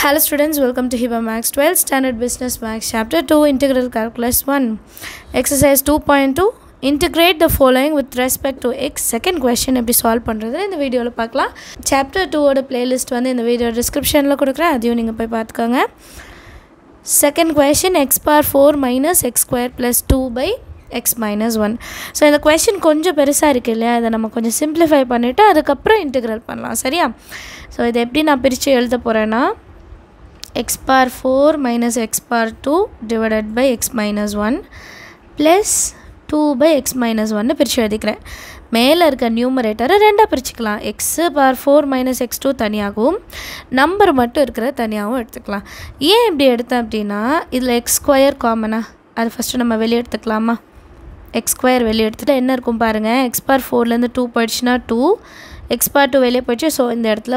Hello students, welcome to Hiba Max 12th Standard Business Max Chapter 2 Integral Calculus 1 Exercise 2.2 Integrate the following with respect to x. Second question எப்படி solve பண்றது இந்த வீடியோல பார்க்கலாம். Chapter 2 ஓட playlist வந்து இந்த video descriptionல கொடுக்கிறேன். அதையும் நீங்க போய் பார்த்துக்கோங்க. Second question x power 4 minus x square plus 2 by x minus 1. So இந்த question கொஞ்சம் பெருசா இருக்கு இல்லையா? இத நம்ம கொஞ்சம் simplify பண்ணிட்டு அதுக்கு அப்புறம் இன்டெகிரல் பண்ணலாம். சரியா? So இத எப்படி நான் பிரிச்சு எழுத போறேன்னா x power 4 minus x power 2 divided by x minus 1 plus 2 by x minus 1 பிரிச்சு எழுதிக்கிறேன். மேல இருக்க நியூமரேட்டரை ரெண்டா பிரிச்சுக்கலாம். x power 4 minus x2 தனியாகவும் நம்பர் மட்டும் இருக்கிற தனியாகவும் எடுத்துக்கலாம். ஏன் இப்படி எடுத்தேன் அப்படின்னா இதில் x ஸ்கொயர் காமனா அது ஃபஸ்ட்டு நம்ம வெளியே எடுத்துக்கலாமா? x ஸ்கொயர் வெளியே எடுத்துகிட்டு என்ன இருக்கும் பாருங்கள். x power 4லேருந்து 2 போயிடுச்சுன்னா 2, x power 2 வெளியே போயிடுச்சு. ஸோ இந்த இடத்துல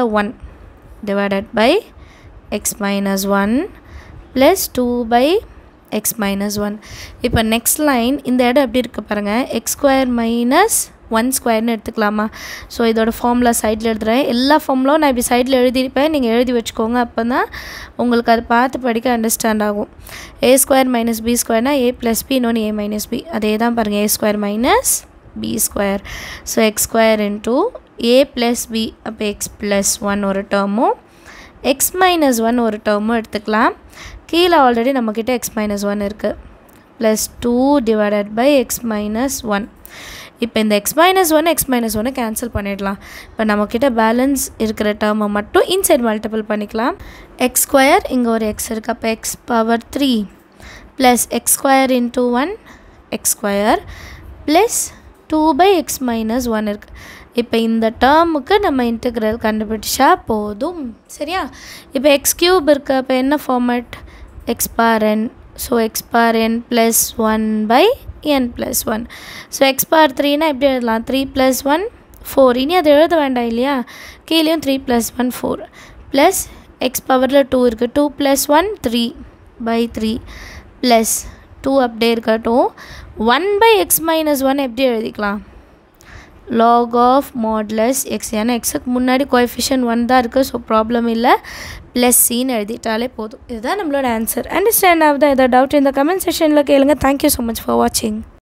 1 divided by x minus 1 plus 2 by x minus 1. இப்போ next line இந்த இடம் எப்படி இருக்கு பாருங்க. x square minus 1 square எடுத்துக்கலாமா? ஸோ இதோட ஃபார்முலா சைடில் எழுதுகிறேன். எல்லா ஃபார்முலாவும் நான் இப்படி சைடில் எழுதியிருப்பேன். நீங்கள் எழுதி வச்சுக்கோங்க. அப்போ தான் உங்களுக்கு அது பார்த்து படிக்க அண்டர்ஸ்டாண்ட் ஆகும். a square minus b square a plus b இன்னொன்று a minus b. அதே தான் பாருங்கள். a square minus b square. So x square into a plus b அப்போ x plus 1 ஒரு டேர்மும் x minus 1 ஒரு டேர்மும் எடுத்துக்கலாம். கீழே ஆல்ரெடி நம்மக்கிட்ட x minus 1 இருக்குது. Plus 2 divided by x minus 1. இப்போ இந்த x minus 1 கேன்சல் பண்ணிடலாம். இப்போ நம்மக்கிட்ட பேலன்ஸ் இருக்கிற டேர்மை மட்டும் இன்சைட் மல்டிபிள் பண்ணிக்கலாம். x ஸ்கொயர் இங்கே ஒரு x இருக்குது. அப்போ x power 3 plus x square into 1 x square plus 2 by x minus 1 இருக்குது. இப்போ இந்த டேர்முக்கு நம்ம இன்டெக்ரல் கண்டுபிடிச்சா போதும். சரியா? இப்போ x கியூப் இருக்குது. அப்போ என்ன format? x power n. So x power n plus 1 by n plus 1. So x power 3னா எப்படி எழுதலாம்? 3 plus 1 4. இனி அது எழுத வேண்டாம் இல்லையா? கீழேயும் 3 plus 1 4 ப்ளஸ் x பவரில் 2 இருக்குது. 2 plus 1 3 by 3 ப்ளஸ் 2 அப்படியே இருக்கட்டும். 1 by x minus 1 எப்படி எழுதிக்கலாம்? log of modulus x. ஏன்னா எக்ஸுக்கு முன்னாடி கோஎஃபிஷியன்ட் 1 தான் இருக்குது. ஸோ ப்ராப்ளம் இல்லை. ப்ளஸ் சின்னு எழுதிட்டாலே போதும். இதுதான் நம்மளோட ஆன்சர். அண்டர்ஸ்டாண்ட் ஆகுதா? ஏதாவது டவுட் இந்த கமெண்ட் செக்ஷனில் கேளுங்க. தேங்க்யூ ஸோ மச் ஃபார் வாட்சிங்.